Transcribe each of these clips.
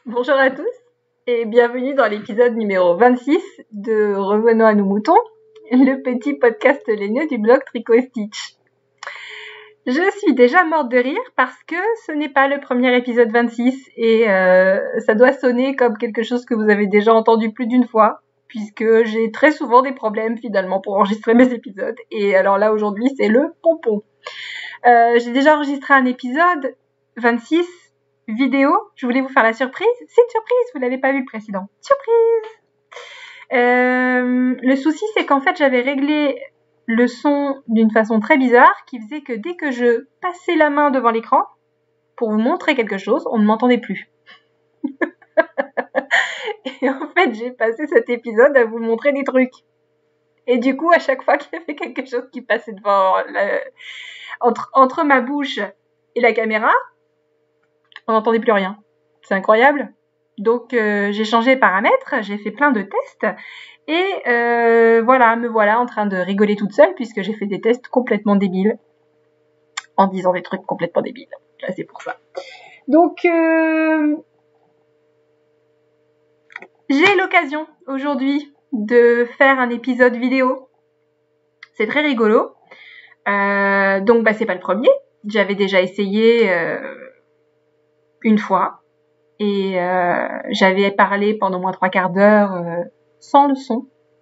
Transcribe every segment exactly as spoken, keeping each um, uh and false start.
Bonjour à tous et bienvenue dans l'épisode numéro vingt-six de Revenons à nos moutons, le petit podcast laineux du blog Tricot et Stitch. Je suis déjà morte de rire parce que ce n'est pas le premier épisode vingt-six et euh, ça doit sonner comme quelque chose que vous avez déjà entendu plus d'une fois puisque j'ai très souvent des problèmes finalement pour enregistrer mes épisodes et alors là aujourd'hui c'est le pompon. Euh, j'ai déjà enregistré un épisode vingt-six vidéo, je voulais vous faire la surprise. C'est une surprise, vous l'avez pas vu le précédent. Surprise. Euh, le souci, c'est qu'en fait, j'avais réglé le son d'une façon très bizarre qui faisait que dès que je passais la main devant l'écran pour vous montrer quelque chose, on ne m'entendait plus. Et en fait, j'ai passé cet épisode à vous montrer des trucs. Et du coup, à chaque fois qu'il y avait quelque chose qui passait devant la... entre, entre ma bouche et la caméra, on n'entendait plus rien. C'est incroyable. Donc, euh, j'ai changé les paramètres, j'ai fait plein de tests. Et euh, voilà, me voilà en train de rigoler toute seule puisque j'ai fait des tests complètement débiles. En disant des trucs complètement débiles. Là, c'est pour ça. Donc, euh, j'ai l'occasion aujourd'hui de faire un épisode vidéo. C'est très rigolo. Euh, donc, bah, c'est pas le premier. J'avais déjà essayé... Euh, une fois et euh, j'avais parlé pendant au moins trois quarts d'heure euh, sans le son.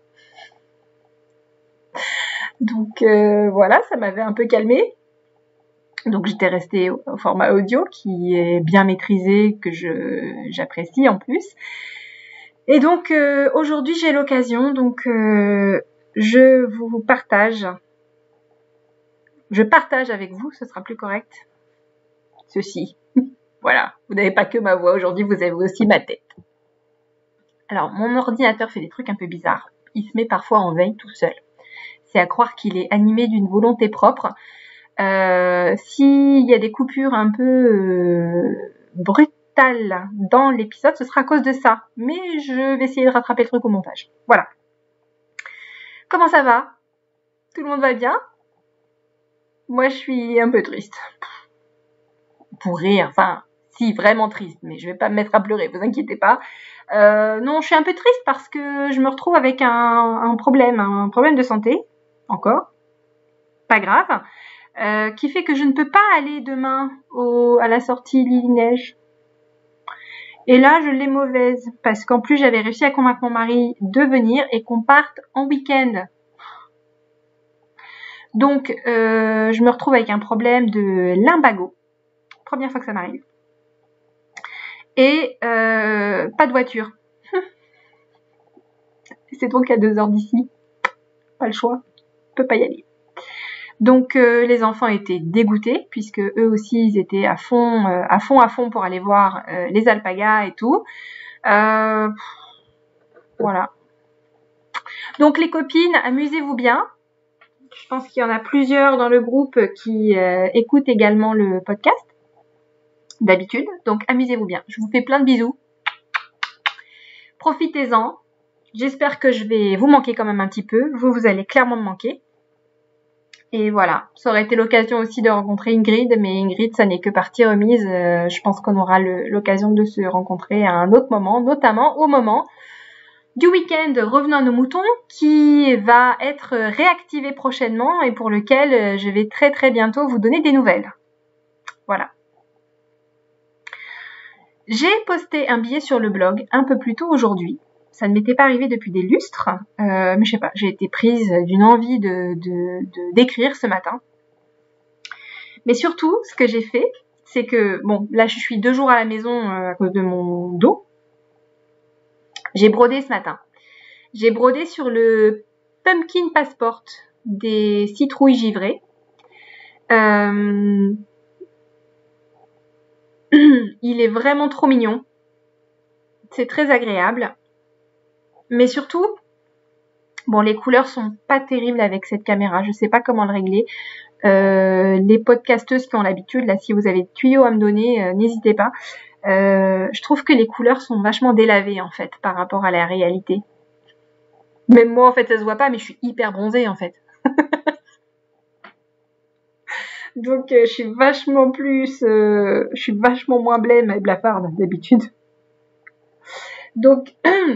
Donc euh, voilà, ça m'avait un peu calmée. Donc j'étais restée au, au format audio qui est bien maîtrisé, que je j'apprécie en plus. Et donc euh, aujourd'hui j'ai l'occasion, donc euh, je vous partage, je partage avec vous, ce sera plus correct, ceci. Voilà, vous n'avez pas que ma voix aujourd'hui, vous avez aussi ma tête. Alors, mon ordinateur fait des trucs un peu bizarres. Il se met parfois en veille tout seul. C'est à croire qu'il est animé d'une volonté propre. Euh, s'il y a des coupures un peu euh, brutales dans l'épisode, ce sera à cause de ça. Mais je vais essayer de rattraper le truc au montage. Voilà. Comment ça va? Tout le monde va bien? Moi, je suis un peu triste. Pour rire, enfin... Si, vraiment triste, mais je vais pas me mettre à pleurer, vous inquiétez pas. Euh, non, je suis un peu triste parce que je me retrouve avec un, un problème, un problème de santé, encore, pas grave, euh, qui fait que je ne peux pas aller demain au, à la sortie Lily-Neige. Et là, je l'ai mauvaise, parce qu'en plus, j'avais réussi à convaincre mon mari de venir et qu'on parte en week-end. Donc, euh, je me retrouve avec un problème de lumbago. Première fois que ça m'arrive. Et euh, pas de voiture. C'est donc à deux heures d'ici. Pas le choix. Je peux pas y aller. Donc euh, les enfants étaient dégoûtés puisque eux aussi ils étaient à fond, euh, à fond, à fond pour aller voir euh, les alpagas et tout. Euh, voilà. Donc les copines, amusez-vous bien. Je pense qu'il y en a plusieurs dans le groupe qui euh, écoutent également le podcast d'habitude. Donc amusez-vous bien. Je vous fais plein de bisous. Profitez-en. J'espère que je vais vous manquer quand même un petit peu. Vous, vous allez clairement me manquer. Et voilà, ça aurait été l'occasion aussi de rencontrer Ingrid, mais Ingrid, ça n'est que partie remise. Euh, je pense qu'on aura le, l'occasion de se rencontrer à un autre moment, notamment au moment du week-end Revenons à nos moutons, qui va être réactivé prochainement et pour lequel je vais très très bientôt vous donner des nouvelles. Voilà. J'ai posté un billet sur le blog un peu plus tôt aujourd'hui. Ça ne m'était pas arrivé depuis des lustres, euh, mais je sais pas, j'ai été prise d'une envie de, de, de d'écrire ce matin. Mais surtout, ce que j'ai fait, c'est que, bon, là je suis deux jours à la maison euh, à cause de mon dos. J'ai brodé ce matin. J'ai brodé sur le Pumpkin Passport des citrouilles givrées. Euh... Il est vraiment trop mignon. C'est très agréable. Mais surtout, bon, les couleurs sont pas terribles avec cette caméra. Je sais pas comment le régler. Euh, les podcasteuses qui ont l'habitude, là, si vous avez des tuyaux à me donner, euh, n'hésitez pas. Euh, je trouve que les couleurs sont vachement délavées, en fait, par rapport à la réalité. Même moi, en fait, ça se voit pas, mais je suis hyper bronzée, en fait. Donc, euh, je suis vachement plus... Euh, je suis vachement moins blême et blafarde, d'habitude. Donc,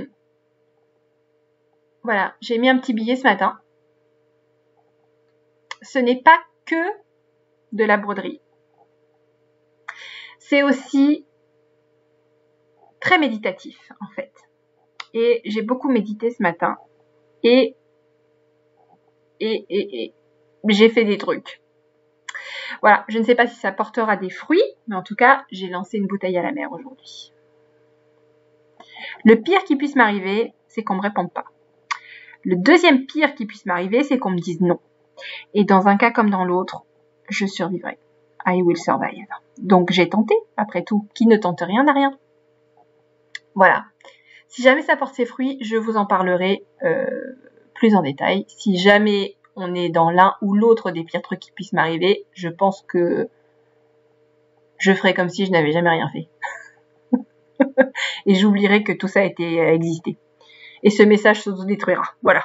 voilà, j'ai mis un petit billet ce matin. Ce n'est pas que de la broderie. C'est aussi très méditatif, en fait. Et j'ai beaucoup médité ce matin. Et, et, et, et j'ai fait des trucs. Voilà, je ne sais pas si ça portera des fruits, mais en tout cas, j'ai lancé une bouteille à la mer aujourd'hui. Le pire qui puisse m'arriver, c'est qu'on me réponde pas. Le deuxième pire qui puisse m'arriver, c'est qu'on me dise non. Et dans un cas comme dans l'autre, je survivrai. I will survive. Donc j'ai tenté, après tout. Qui ne tente rien n'a rien. Voilà. Si jamais ça porte ses fruits, je vous en parlerai euh, plus en détail. Si jamais on est dans l'un ou l'autre des pires trucs qui puissent m'arriver, je pense que je ferai comme si je n'avais jamais rien fait. Et j'oublierai que tout ça a été existé. Et ce message s'auto-détruira. Voilà.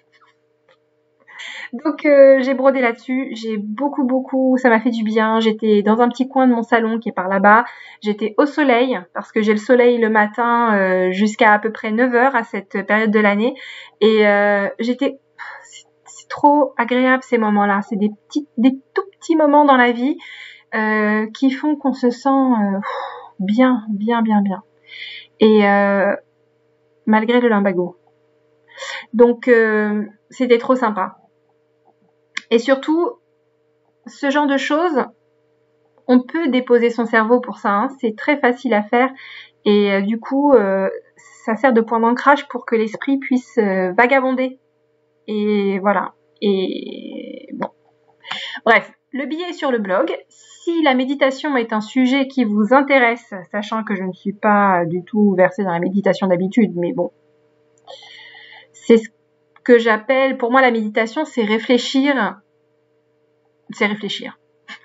Donc euh, j'ai brodé là-dessus, j'ai beaucoup beaucoup, ça m'a fait du bien. J'étais dans un petit coin de mon salon qui est par là-bas. J'étais au soleil parce que j'ai le soleil le matin euh, jusqu'à à peu près neuf heures à cette période de l'année. Et euh, j'étais, c'est, c'est trop agréable ces moments-là. C'est des petits, des tout petits moments dans la vie euh, qui font qu'on se sent euh, bien, bien, bien, bien. Et euh, malgré le lumbago. Donc euh, c'était trop sympa. Et surtout, ce genre de choses, on peut déposer son cerveau pour ça. Hein, c'est très facile à faire. Et euh, du coup, euh, ça sert de point d'ancrage pour que l'esprit puisse euh, vagabonder. Et voilà. Et bon. Bref, le billet est sur le blog. Si la méditation est un sujet qui vous intéresse, sachant que je ne suis pas du tout versée dans la méditation d'habitude, mais bon, c'est ce que j'appelle, pour moi, la méditation, c'est réfléchir. C'est réfléchir.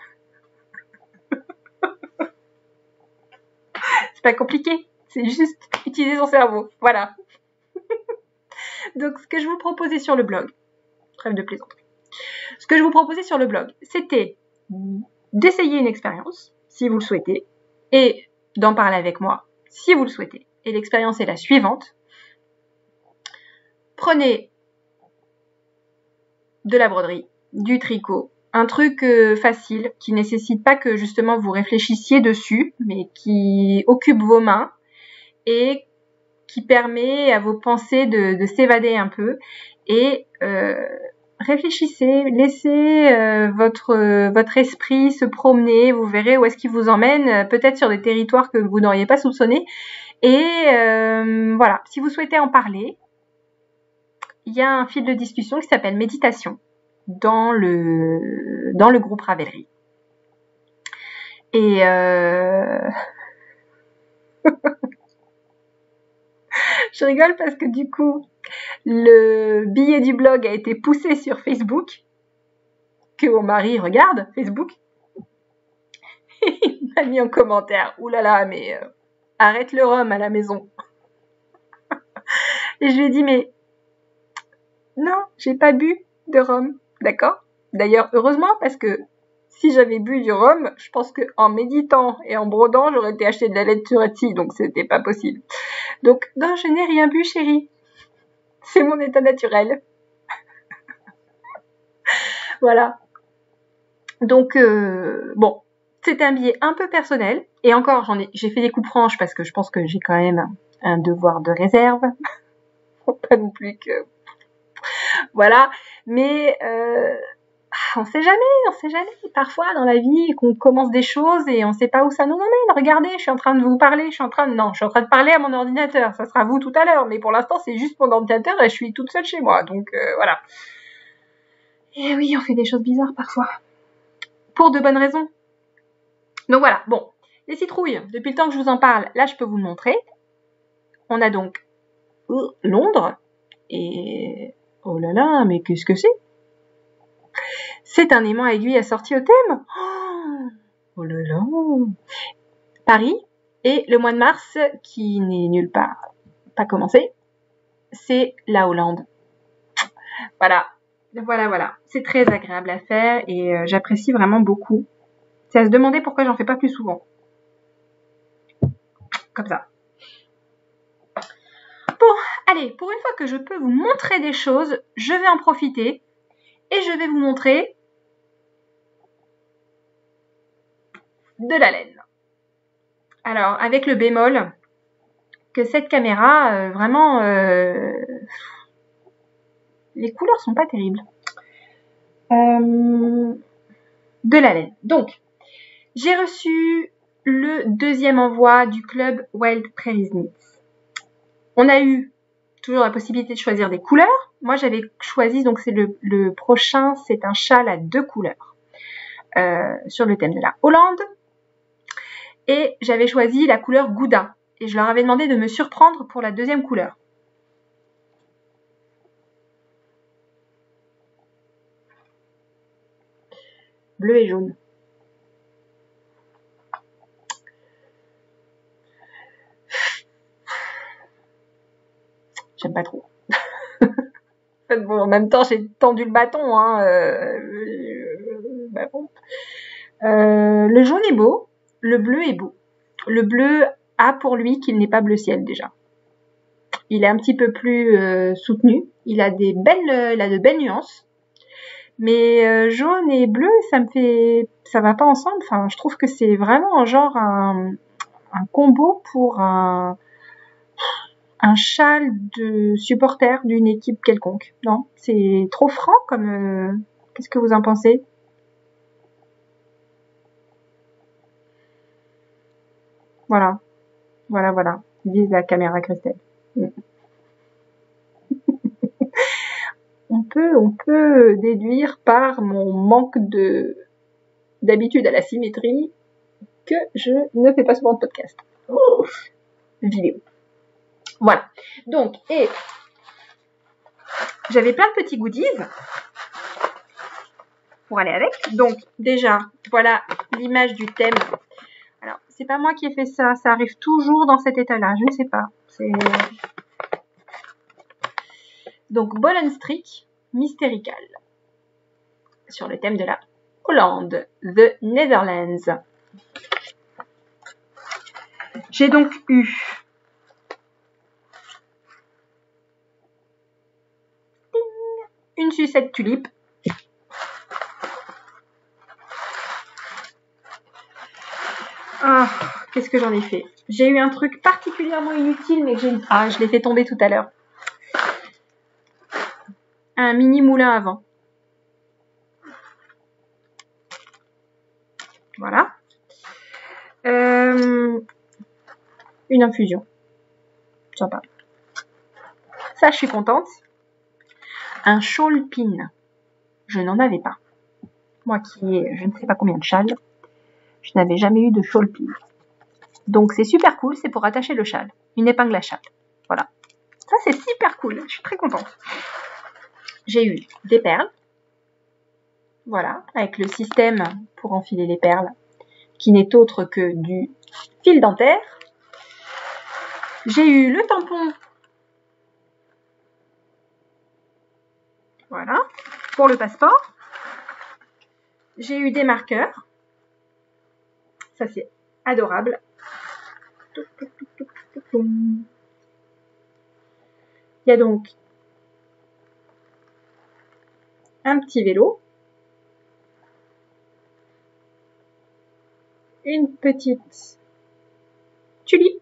C'est pas compliqué. C'est juste utiliser son cerveau. Voilà. Donc, ce que je vous proposais sur le blog, trêve de plaisanterie. Ce que je vous proposais sur le blog, c'était d'essayer une expérience, si vous le souhaitez, et d'en parler avec moi, si vous le souhaitez. Et l'expérience est la suivante. Prenez de la broderie, du tricot, un truc euh, facile qui nécessite pas que justement vous réfléchissiez dessus, mais qui occupe vos mains et qui permet à vos pensées de, de s'évader un peu. Et euh, réfléchissez, laissez euh, votre euh, votre esprit se promener. Vous verrez où est-ce qu'il vous emmène, peut-être sur des territoires que vous n'auriez pas soupçonnés. Et euh, voilà, si vous souhaitez en parler, il y a un fil de discussion qui s'appelle méditation dans le dans le groupe Ravelry. Et euh... je rigole parce que du coup, le billet du blog a été poussé sur Facebook, que mon mari regarde Facebook. Et il m'a mis en commentaire, oulala, mais euh, arrête le rhum à la maison. Et je lui ai dit, mais non, j'ai pas bu de rhum, d'accord? D'ailleurs, heureusement, parce que si j'avais bu du rhum, je pense qu'en méditant et en brodant, j'aurais été acheter de la laite sur Etsy, donc c'était pas possible. Donc, non, je n'ai rien bu, chérie. C'est mon état naturel. Voilà. Donc, euh, bon, c'était un billet un peu personnel. Et encore, j'en ai, j'ai fait des coupes franches parce que je pense que j'ai quand même un devoir de réserve. Faut pas non plus que... Voilà. Mais... Euh... on sait jamais, on sait jamais. Parfois, dans la vie, qu'on commence des choses et on sait pas où ça nous emmène. Regardez, je suis en train de vous parler, je suis en train de... Non, je suis en train de parler à mon ordinateur. Ça sera vous tout à l'heure. Mais pour l'instant, c'est juste mon ordinateur et je suis toute seule chez moi. Donc, euh, voilà. Et oui, on fait des choses bizarres parfois. Pour de bonnes raisons. Donc voilà, bon. Les citrouilles, depuis le temps que je vous en parle, là, je peux vous le montrer. On a donc euh, Londres. Et... oh là là, mais qu'est-ce que c'est? C'est un aimant à aiguille assorti au thème. Oh, oh là là. Paris. Et le mois de mars, qui n'est nulle part pas commencé, c'est la Hollande. Voilà. Voilà, voilà. C'est très agréable à faire et euh, j'apprécie vraiment beaucoup. C'est à se demander pourquoi j'en fais pas plus souvent. Comme ça. allez, pour une fois que je peux vous montrer des choses, je vais en profiter et je vais vous montrer de la laine. Alors, avec le bémol que cette caméra, euh, vraiment, euh, les couleurs sont pas terribles. Euh, de la laine. Donc, j'ai reçu le deuxième envoi du club Wild Prairie Knits. On a eu toujours la possibilité de choisir des couleurs. Moi, j'avais choisi, donc c'est le, le prochain, c'est un châle à deux couleurs euh, sur le thème de la Hollande. Et j'avais choisi la couleur Gouda. Et je leur avais demandé de me surprendre pour la deuxième couleur. Bleu et jaune. J'aime pas trop. Bon, en même temps, j'ai tendu le bâton. Hein, euh, euh, bah bon. euh, le jaune est beau, le bleu est beau. Le bleu a pour lui qu'il n'est pas bleu ciel déjà. Il est un petit peu plus euh, soutenu. Il a des belles, euh, il a de belles nuances. Mais euh, jaune et bleu, ça me fait, ça va pas ensemble. Enfin, je trouve que c'est vraiment genre un, un combo pour un, un châle de supporter d'une équipe quelconque. Non, c'est trop franc comme. Euh... Qu'est-ce que vous en pensez? Voilà, voilà, voilà. Vise la caméra, Christelle. on peut, on peut déduire par mon manque de d'habitude à la symétrie que je ne fais pas souvent de podcast. Oh, vidéo. Voilà. Donc, et j'avais plein de petits goodies pour aller avec. Donc, déjà, voilà l'image du thème. Alors, c'est pas moi qui ai fait ça. Ça arrive toujours dans cet état-là. Je ne sais pas. C'est... Donc, Ball and Streak, Mystérical. Sur le thème de la Hollande, The Netherlands. J'ai donc eu une sucette tulipe. Ah, qu'est-ce que j'en ai fait? J'ai eu un truc particulièrement inutile, mais que j'ai... Ah, je l'ai fait tomber tout à l'heure. Un mini moulin à vent. Voilà. Euh, une infusion. Sympa. Ça, je suis contente. Un shawl pin. Je n'en avais pas. Moi qui ai je ne sais pas combien de châles, je n'avais jamais eu de shawl pin. Donc c'est super cool, c'est pour attacher le châle. Une épingle à châle. Voilà. Ça, c'est super cool. Je suis très contente. J'ai eu des perles. Voilà, avec le système pour enfiler les perles, qui n'est autre que du fil dentaire. J'ai eu le tampon. Voilà, pour le passeport. J'ai eu des marqueurs. Ça, c'est adorable. Il y a donc un petit vélo. Une petite tulipe.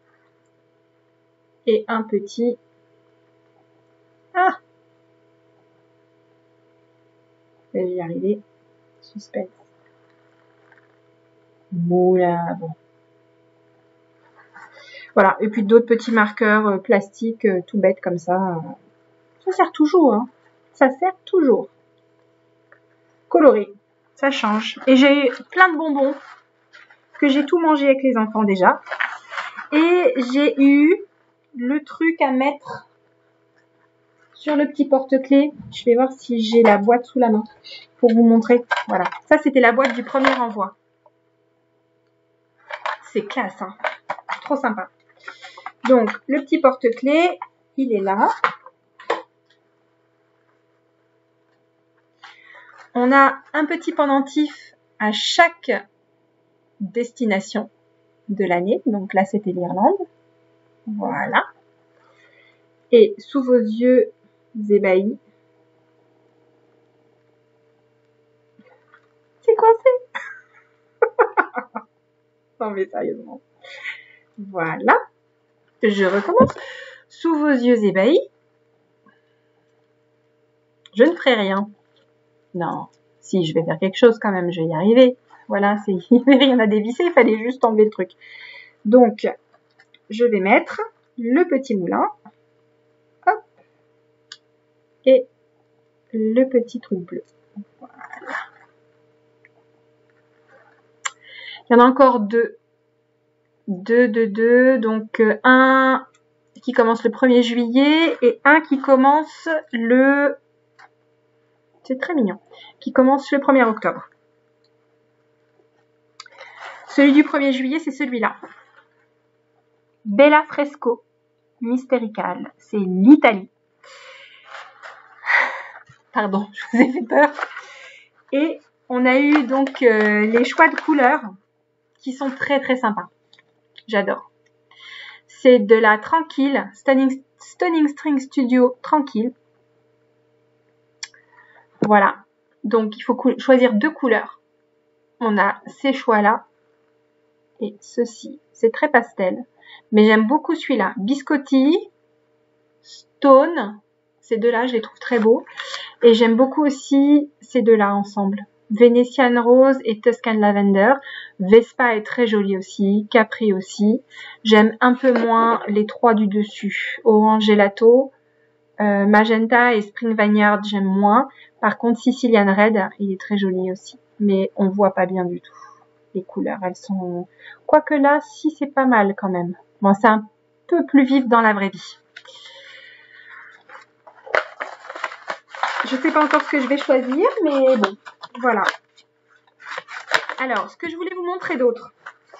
Et un petit... Ah! Je vais y arriver. Suspense. Moulin bon. Voilà, et puis d'autres petits marqueurs euh, plastiques euh, tout bêtes comme ça. Ça sert toujours, hein. Ça sert toujours. Coloré, ça change. Et j'ai eu plein de bonbons que j'ai tout mangé avec les enfants déjà. Et j'ai eu le truc à mettre sur le petit porte-clés. Je vais voir si j'ai la boîte sous la main pour vous montrer. Voilà, ça c'était la boîte du premier envoi. C'est classe, hein. Trop sympa. Donc, le petit porte-clés, il est là. On a un petit pendentif à chaque destination de l'année. Donc là, c'était l'Irlande. Voilà. Et sous vos yeux ébahis, c'est coincé. Non mais sérieusement. Voilà. Je recommence. Sous vos yeux ébahis, je ne ferai rien. Non, si, je vais faire quelque chose quand même, je vais y arriver. Voilà, c'est, il n'y avait rien à dévisser, il fallait juste enlever le truc. Donc, je vais mettre le petit moulin. Hop. Et le petit truc bleu. Voilà. Il y en a encore deux. Deux, deux, deux. Donc, euh, un qui commence le premier juillet et un qui commence le... C'est très mignon. Qui commence le premier octobre. Celui du premier juillet, c'est celui-là. Bella Fresco Mysterical. C'est l'Italie. Pardon, je vous ai fait peur. Et on a eu donc euh, les choix de couleurs qui sont très très sympas. J'adore. C'est de la Tranquille, Stunning, Stunning String Studio Tranquille. Voilà. Donc il faut choisir deux couleurs. On a ces choix-là et ceci. C'est très pastel. Mais j'aime beaucoup celui-là. Biscotti, Stone. Ces deux-là, je les trouve très beaux. Et j'aime beaucoup aussi ces deux-là ensemble. Venetian Rose et Tuscan Lavender. Vespa est très jolie aussi. Capri aussi. J'aime un peu moins les trois du dessus. Orange Gelato, euh, Magenta et Spring Vineyard, j'aime moins. Par contre, Sicilian Red, il est très joli aussi. Mais on voit pas bien du tout. Les couleurs, elles sont... Quoique là, si, c'est pas mal quand même. Bon, c'est un peu plus vif dans la vraie vie. Je sais pas encore ce que je vais choisir, mais bon, voilà. Alors, ce que je voulais vous montrer d'autre.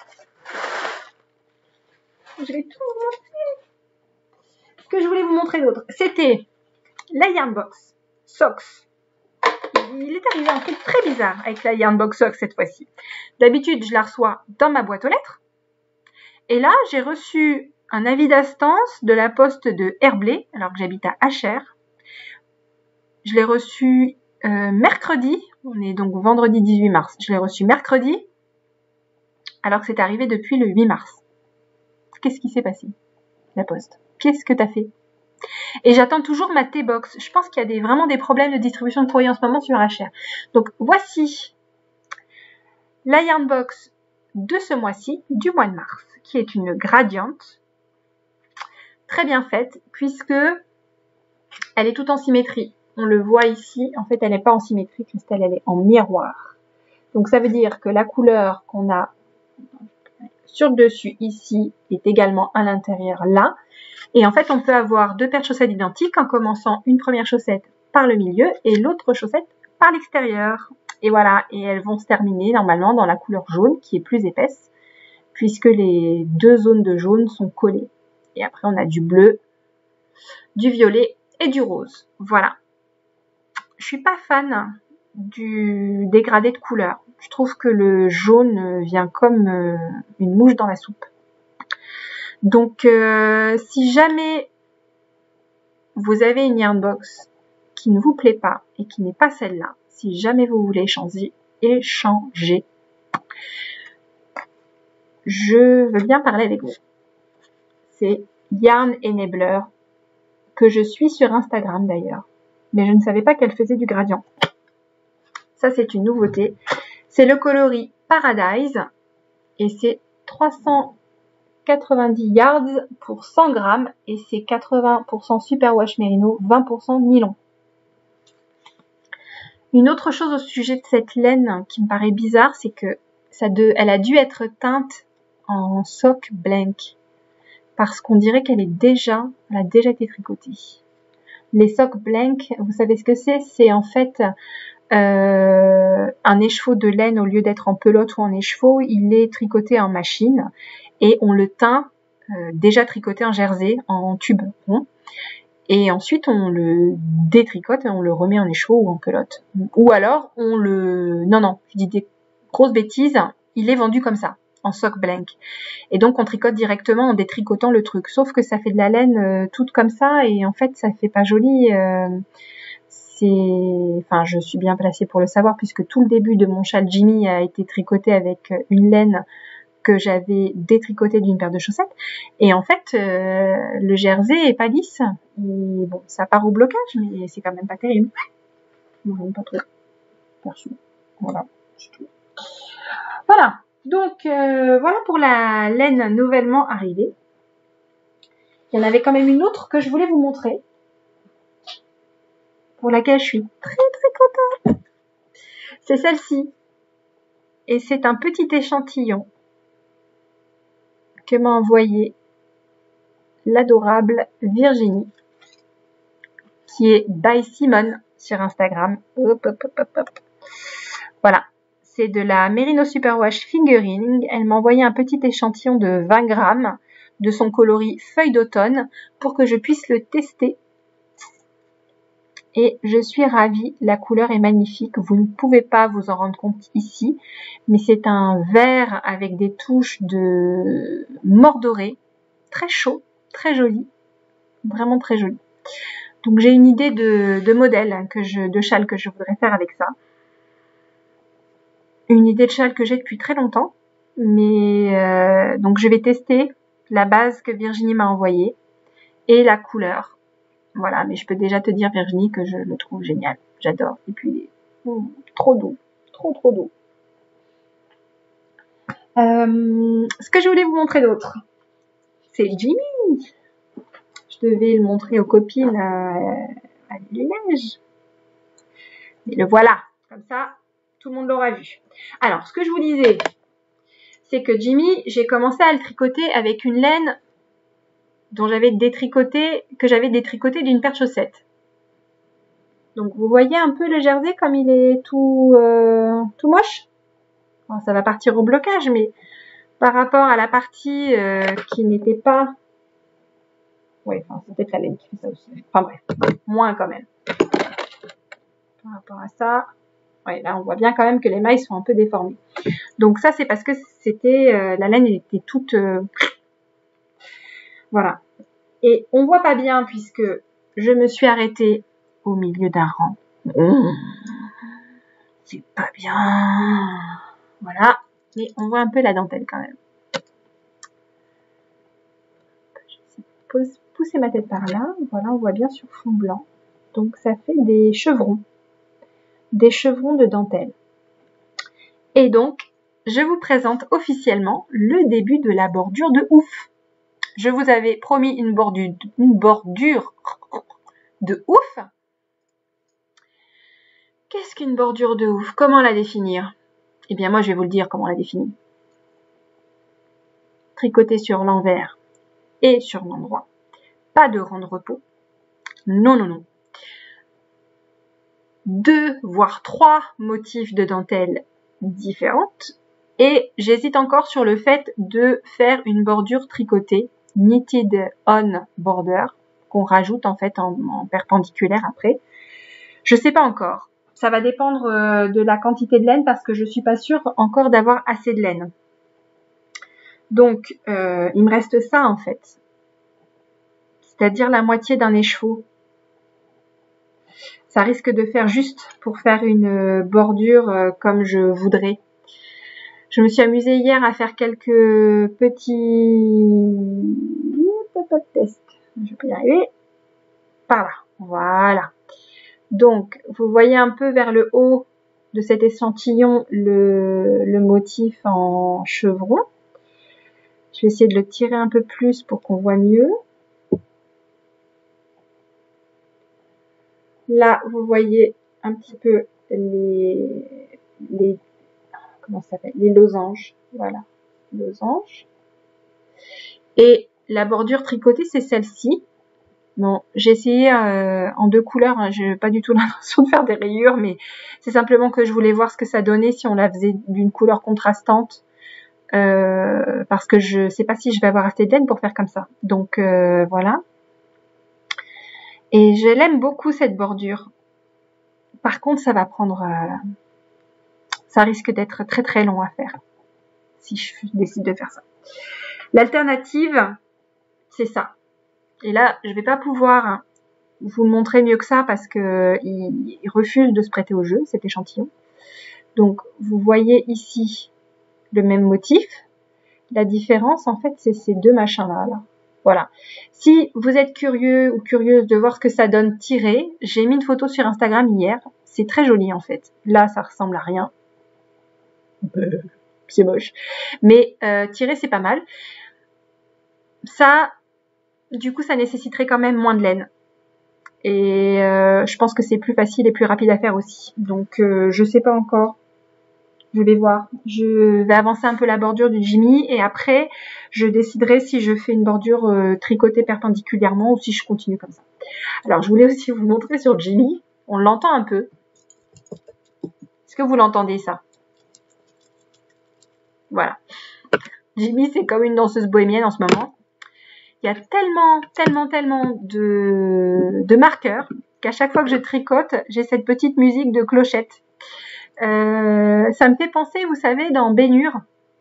Je vais tout vous montrer. Ce que je voulais vous montrer d'autre, c'était la Yarnbox Socks. Il est arrivé un truc très bizarre avec la Yarnbox Socks cette fois-ci. D'habitude, je la reçois dans ma boîte aux lettres. Et là, j'ai reçu un avis d'instance de la poste de Herblay, alors que j'habite à Achères. Je l'ai reçu euh, mercredi, on est donc vendredi dix-huit mars, je l'ai reçu mercredi, alors que c'est arrivé depuis le huit mars. Qu'est-ce qui s'est passé, la poste? Qu'est-ce que t'as fait? Et j'attends toujours ma T-Box. Je pense qu'il y a des, vraiment des problèmes de distribution de courrier en ce moment sur Achères. Donc voici la Yarnbox de ce mois-ci, du mois de mars, qui est une gradiente, très bien faite, puisque elle est toute en symétrie. On le voit ici, en fait, elle n'est pas en symétrie, Christelle, elle est en miroir. Donc, ça veut dire que la couleur qu'on a sur le dessus ici est également à l'intérieur là. Et en fait, on peut avoir deux paires de chaussettes identiques en commençant une première chaussette par le milieu et l'autre chaussette par l'extérieur. Et voilà, et elles vont se terminer normalement dans la couleur jaune qui est plus épaisse, puisque les deux zones de jaune sont collées. Et après, on a du bleu, du violet et du rose. Voilà. Je suis pas fan du dégradé de couleur. Je trouve que le jaune vient comme euh, une mouche dans la soupe. Donc, euh, si jamais vous avez une Yarnbox qui ne vous plaît pas et qui n'est pas celle-là, si jamais vous voulez changer, échanger, je veux bien parler avec vous. C'est Yarn Enabler, que je suis sur Instagram d'ailleurs. Mais je ne savais pas qu'elle faisait du gradient. Ça, c'est une nouveauté. C'est le coloris Paradise et c'est trois cent quatre-vingt-dix yards pour cent grammes et c'est quatre-vingts pour cent superwash mérino, vingt pour cent nylon. Une autre chose au sujet de cette laine qui me paraît bizarre, c'est que ça de, elle a dû être teinte en sock blank parce qu'on dirait qu'elle est déjà, elle a déjà été tricotée. Les socks blank, vous savez ce que c'est? C'est en fait euh, un écheveau de laine, au lieu d'être en pelote ou en écheveau, il est tricoté en machine et on le teint euh, déjà tricoté en jersey, en tube rond. Et ensuite on le détricote et on le remet en écheveau ou en pelote. Ou alors on le... Non, non, je dis des grosses bêtises, il est vendu comme ça. en sock blank. Et donc on tricote directement en détricotant le truc. Sauf que ça fait de la laine euh, toute comme ça et en fait ça fait pas joli. Euh, c'est, enfin je suis bien placée pour le savoir puisque tout le début de mon châle Jimmy a été tricoté avec une laine que j'avais détricoté d'une paire de chaussettes. Et en fait, euh, le jersey est pas lisse. Et bon, ça part au blocage, mais c'est quand même pas terrible. Moi, j'aime pas trop. Perso. Voilà, c'est tout. Voilà. Donc, euh, voilà pour la laine nouvellement arrivée. Il y en avait quand même une autre que je voulais vous montrer. Pour laquelle je suis très très contente. C'est celle-ci. Et c'est un petit échantillon que m'a envoyé l'adorable Virginie, qui est by Simone sur Instagram. Hop, hop, hop, hop, hop. Voilà, c'est de la Merino Superwash Fingering. Elle m'a envoyé un petit échantillon de vingt grammes de son coloris feuille d'automne pour que je puisse le tester. Et je suis ravie, la couleur est magnifique. Vous ne pouvez pas vous en rendre compte ici, mais c'est un vert avec des touches de mordoré, très chaud, très joli, vraiment très joli. Donc j'ai une idée de, de modèle, que je, de châle que je voudrais faire avec ça. Une idée de châle que j'ai depuis très longtemps, mais euh, donc je vais tester la base que Virginie m'a envoyée et la couleur. Voilà, mais je peux déjà te dire Virginie que je le trouve génial, j'adore. Et puis il est mmh, trop doux, trop trop doux. Euh, ce que je voulais vous montrer d'autre, c'est Jimmy. Je devais le montrer aux copines à, à l'île-neige. Mais le voilà, comme ça, tout le monde l'aura vu. Alors, ce que je vous disais, c'est que Jimmy, j'ai commencé à le tricoter avec une laine dont j'avais détricoté, que j'avais détricoté d'une paire de chaussettes. Donc, vous voyez un peu le jersey comme il est tout, euh, tout moche. Bon, ça va partir au blocage, mais par rapport à la partie euh, qui n'était pas... Oui, enfin, c'est peut-être la laine qui fait ça aussi. Enfin bref, moins quand même. Par rapport à ça, ouais, là on voit bien quand même que les mailles sont un peu déformées. Donc ça c'est parce que c'était euh, la laine était toute euh, voilà. Et on voit pas bien puisque je me suis arrêtée au milieu d'un rang. Mmh, c'est pas bien. Voilà, mais on voit un peu la dentelle quand même. Je vais pousser ma tête par là. Voilà, on voit bien sur fond blanc. Donc ça fait des chevrons. Des chevrons de dentelle. Et donc, je vous présente officiellement le début de la bordure de ouf. Je vous avais promis une bordure, une bordure de ouf. Qu'est-ce qu'une bordure de ouf? Comment la définir? Eh bien, moi, je vais vous le dire comment la définir. Tricoter sur l'envers et sur l'endroit. Pas de rang de repos. Non, non, non. Deux, voire trois motifs de dentelle différentes. Et j'hésite encore sur le fait de faire une bordure tricotée, knitted on border, qu'on rajoute en fait en, en perpendiculaire après. Je sais pas encore. Ça va dépendre de la quantité de laine parce que je suis pas sûre encore d'avoir assez de laine. Donc, euh, il me reste ça en fait. C'est-à-dire la moitié d'un écheveau. Ça risque de faire juste pour faire une bordure euh, comme je voudrais. Je me suis amusée hier à faire quelques petits tests. Je peux y arriver. Par là. Voilà. Donc, vous voyez un peu vers le haut de cet échantillon le, le motif en chevron. Je vais essayer de le tirer un peu plus pour qu'on voit mieux. Là, vous voyez un petit peu les, les comment ça s'appelle, les losanges. Voilà, losanges. Et la bordure tricotée, c'est celle-ci. Bon, j'ai essayé euh, en deux couleurs. Hein, j'ai pas du tout l'intention de faire des rayures, mais c'est simplement que je voulais voir ce que ça donnait si on la faisait d'une couleur contrastante. Euh, parce que je sais pas si je vais avoir assez de laine pour faire comme ça. Donc euh, voilà. Et je l'aime beaucoup cette bordure. Par contre, ça va prendre... Euh, ça risque d'être très très long à faire. si je décide de faire ça. L'alternative, c'est ça. Et là, je vais pas pouvoir vous le montrer mieux que ça parce que il, il refuse de se prêter au jeu, cet échantillon. Donc, vous voyez ici le même motif. La différence, en fait, c'est ces deux machins-là. Là. Voilà. Si vous êtes curieux ou curieuse de voir ce que ça donne tiré, j'ai mis une photo sur Instagram hier. C'est très joli, en fait. Là, ça ressemble à rien. C'est moche. Mais euh, tiré, c'est pas mal. Ça, du coup, ça nécessiterait quand même moins de laine. Et euh, je pense que c'est plus facile et plus rapide à faire aussi. Donc, euh, je sais pas encore. Je vais voir. Je vais avancer un peu la bordure du Jimmy et après, je déciderai si je fais une bordure euh, tricotée perpendiculairement ou si je continue comme ça. Alors, je voulais aussi vous montrer sur Jimmy. On l'entend un peu. Est-ce que vous l'entendez, ça? Voilà. Jimmy, c'est comme une danseuse bohémienne en ce moment. Il y a tellement, tellement, tellement de, de marqueurs qu'à chaque fois que je tricote, j'ai cette petite musique de clochette. Euh, ça me fait penser, vous savez, dans Bénure,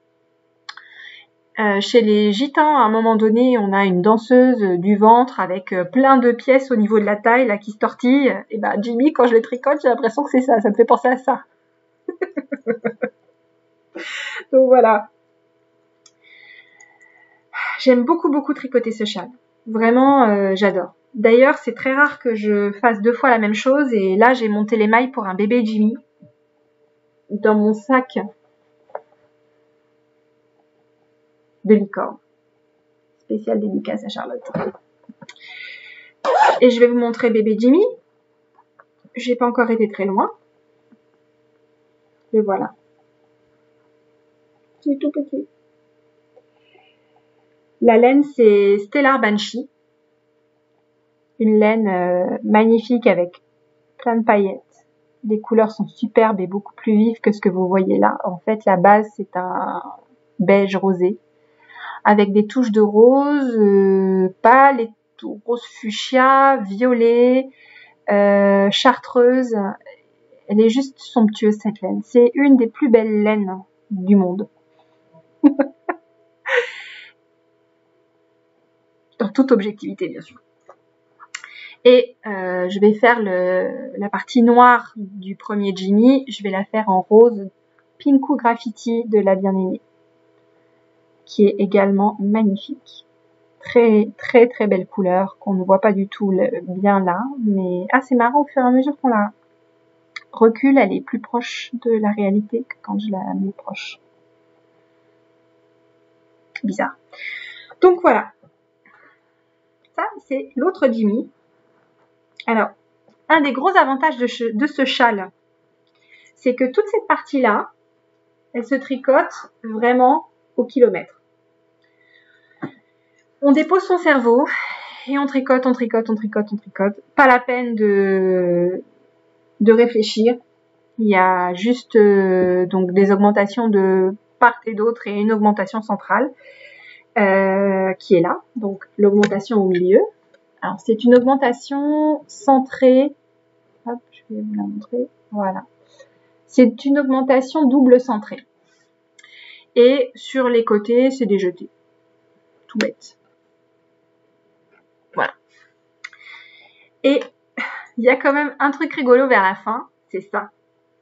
euh, chez les gitans, à un moment donné, on a une danseuse du ventre avec plein de pièces au niveau de la taille, là, qui se tortille. Et bah, Jimmy, quand je le tricote, j'ai l'impression que c'est ça. Ça me fait penser à ça. Donc voilà. J'aime beaucoup, beaucoup tricoter ce châle. Vraiment, euh, j'adore. D'ailleurs, c'est très rare que je fasse deux fois la même chose. Et là, j'ai monté les mailles pour un bébé Jimmy. Dans mon sac de licorne. Spécial dédicace à Charlotte. Et je vais vous montrer bébé Jimmy. J'ai pas encore été très loin. Et voilà. C'est tout petit. La laine, c'est Stellar Banshee. Une laine euh, magnifique avec plein de paillettes. Les couleurs sont superbes et beaucoup plus vives que ce que vous voyez là. En fait, la base, c'est un beige rosé avec des touches de rose euh, pâle et tout, rose fuchsia, violet, euh, chartreuse. Elle est juste somptueuse, cette laine. C'est une des plus belles laines du monde. Dans toute objectivité, bien sûr. Et euh, je vais faire le, la partie noire du premier Jimmy. Je vais la faire en rose Pinku Graffiti de la bien-aimée, qui est également magnifique. Très, très, très belle couleur qu'on ne voit pas du tout le, bien là. Mais ah, c'est marrant, au fur et à mesure qu'on la recule, elle est plus proche de la réalité que quand je la mets proche. Bizarre. Donc voilà. Ça, c'est l'autre Jimmy. Alors, un des gros avantages de, ce, de ce châle, c'est que toute cette partie-là, elle se tricote vraiment au kilomètre. On dépose son cerveau et on tricote, on tricote, on tricote, on tricote. Pas la peine de, de réfléchir. Il y a juste euh, donc des augmentations de part et d'autre et une augmentation centrale euh, qui est là. Donc l'augmentation au milieu. Alors, c'est une augmentation centrée. Hop, je vais vous la montrer. Voilà. C'est une augmentation double centrée. Et sur les côtés, c'est des jetés. Tout bête. Voilà. Et il y a quand même un truc rigolo vers la fin, c'est ça.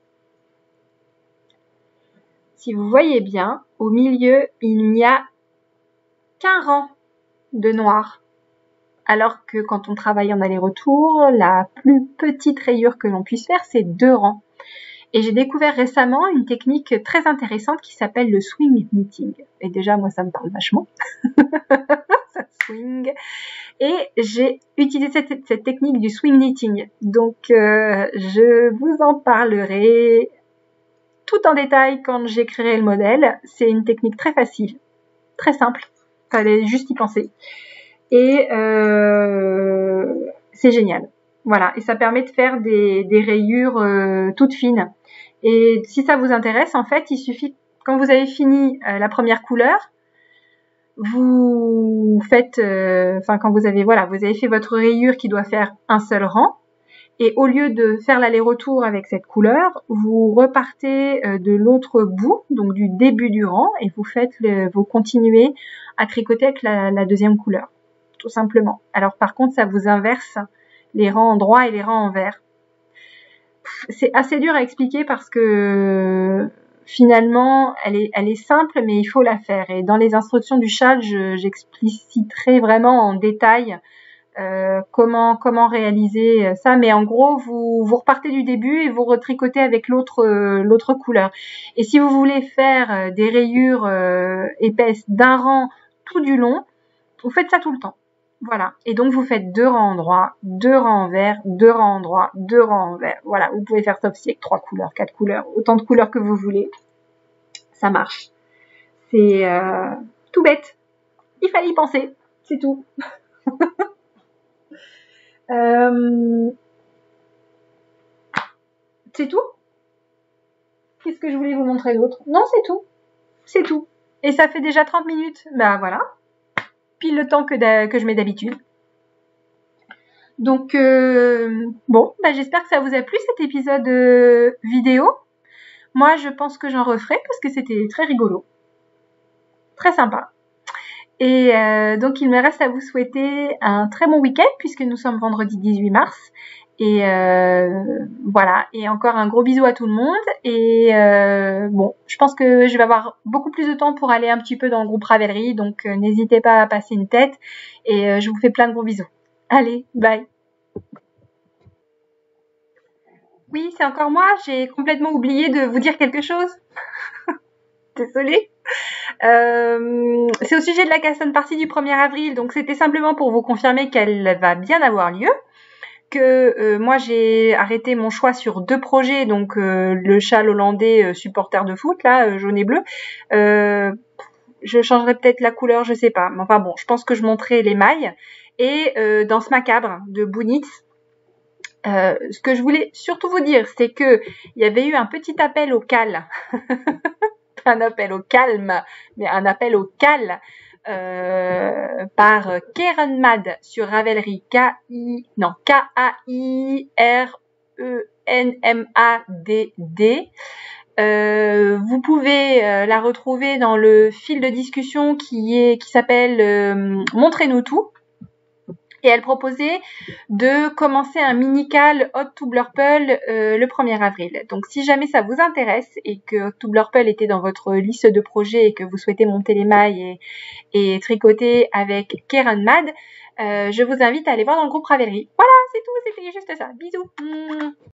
Si vous voyez bien, au milieu, il n'y a qu'un rang de noir. Alors que quand on travaille en aller-retour, la plus petite rayure que l'on puisse faire, c'est deux rangs. Et j'ai découvert récemment une technique très intéressante qui s'appelle le swing knitting. Et déjà, moi, ça me parle vachement. Ça swing. Et j'ai utilisé cette, cette technique du swing knitting. Donc, euh, je vous en parlerai tout en détail quand j'écrirai le modèle. C'est une technique très facile, très simple. Fallait juste y penser. Et euh, c'est génial. Voilà, et ça permet de faire des, des rayures euh, toutes fines. Et si ça vous intéresse, en fait, il suffit, quand vous avez fini euh, la première couleur, vous faites, enfin euh, quand vous avez, voilà, vous avez fait votre rayure qui doit faire un seul rang, Et au lieu de faire l'aller-retour avec cette couleur, vous repartez de l'autre bout, donc du début du rang, et vous faites le, vous continuez à tricoter avec la, la deuxième couleur, tout simplement. Alors par contre, ça vous inverse les rangs en droit et les rangs en vert. C'est assez dur à expliquer parce que finalement, elle est, elle est simple, mais il faut la faire. Et dans les instructions du châle, j'expliciterai vraiment en détail Euh, comment comment réaliser ça, mais en gros vous vous repartez du début et vous retricotez avec l'autre euh, l'autre couleur. Et si vous voulez faire euh, des rayures euh, épaisses d'un rang tout du long, vous faites ça tout le temps. Voilà. Et donc vous faites deux rangs en droit, deux rangs en vert, deux rangs en droit, deux rangs en vert. Voilà. Vous pouvez faire ça aussi avec trois couleurs, quatre couleurs, autant de couleurs que vous voulez. Ça marche. C'est euh, tout bête. Il fallait y penser. C'est tout. Euh... C'est tout? Qu'est-ce que je voulais vous montrer d'autre? Non, c'est tout. C'est tout. Et ça fait déjà trente minutes. Bah voilà. Pile le temps que, que je mets d'habitude. Donc, euh, bon, bah, j'espère que ça vous a plu cet épisode euh, vidéo. Moi, je pense que j'en referai parce que c'était très rigolo. Très sympa. Et euh, donc, il me reste à vous souhaiter un très bon week-end puisque nous sommes vendredi dix-huit mars. Et euh, voilà. Et encore un gros bisou à tout le monde. Et euh, bon, je pense que je vais avoir beaucoup plus de temps pour aller un petit peu dans le groupe Ravelry. Donc, euh, n'hésitez pas à passer une tête. Et euh, je vous fais plein de gros bisous. Allez, bye. Oui, c'est encore moi. J'ai complètement oublié de vous dire quelque chose. Désolée. Euh, c'est au sujet de la Casson Party du premier avril, donc c'était simplement pour vous confirmer qu'elle va bien avoir lieu, que euh, moi j'ai arrêté mon choix sur deux projets, donc euh, le châle hollandais euh, supporter de foot, là, euh, jaune et bleu. Euh, je changerai peut-être la couleur, je sais pas, mais enfin bon, je pense que je monterai les mailles. Et euh, dans ce macabre de Bounitz, euh, ce que je voulais surtout vous dire, c'est que il y avait eu un petit appel au cal. un appel au calme, mais un appel au cal euh, par Karen Mad sur Ravelry, K-I, non, K-A-I-R-E-N-M-A-D-D. Euh, vous pouvez euh, la retrouver dans le fil de discussion qui est qui s'appelle euh, Montrez-nous tout. Et elle proposait de commencer un mini-cal Hot to Blurple euh, le premier avril. Donc si jamais ça vous intéresse et que Hot to Blurple était dans votre liste de projets et que vous souhaitez monter les mailles et, et tricoter avec Karen Mad, euh, je vous invite à aller voir dans le groupe Ravelry. Voilà, c'est tout, c'était juste ça. Bisous.